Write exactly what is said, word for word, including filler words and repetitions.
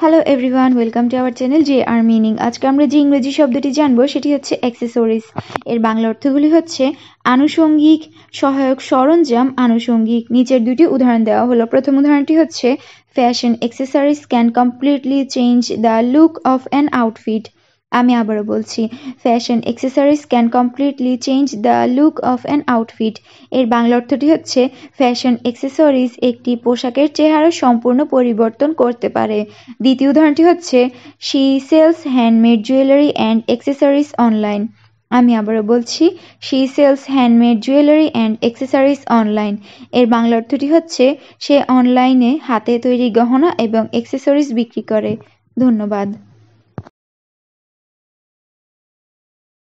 Hello everyone, welcome to our channel J R meaning. আজকে আমরা যে ইংরেজি শব্দটি জানবো সেটি হচ্ছে অ্যাক্সেসরিজ। এর বাংলা অর্থগুলি হচ্ছে আনুষঙ্গিক, সহায়ক সরঞ্জাম, আনুষঙ্গিক। নিচের দুটি উদাহরণ দেওয়া হলো। প্রথম উদাহরণটি হচ্ছে fashion accessories can completely change the look of an outfit. আমি আবারও বলছি, fashion accessories can completely change the look of an outfit. এর বাংলা অর্থটি হচ্ছে ফ্যাশন অ্যাক্সেসরিজ একটি পোশাকের চেহারা সম্পূর্ণ পরিবর্তন করতে পারে। দ্বিতীয় উদাহরণটি হচ্ছে she sells handmade jewellery and accessories online. আমি আবারও বলছি, she sells handmade jewellery and accessories online. এর বাংলা অর্থটি হচ্ছে সে অনলাইনে হাতে তৈরি গহনা এবং অ্যাক্সেসরিজ বিক্রি করে। ধন্যবাদ।